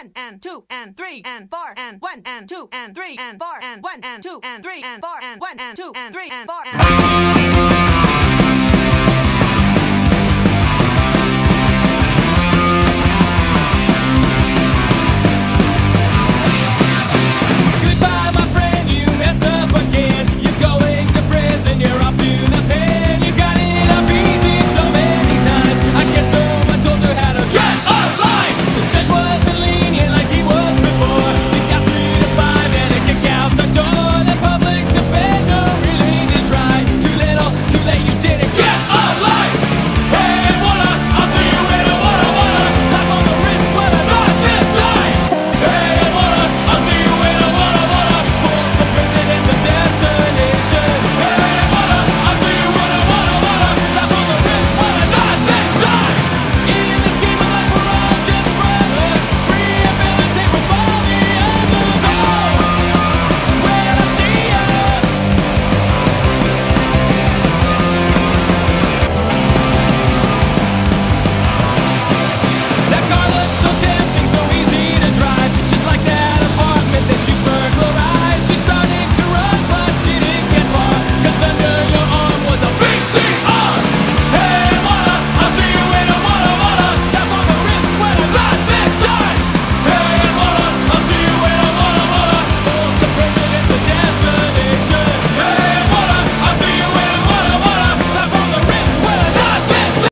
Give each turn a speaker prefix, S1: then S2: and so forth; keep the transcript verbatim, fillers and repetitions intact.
S1: one and two and three and four and one and two and three and four and one and two and three and four and one and two and three and four and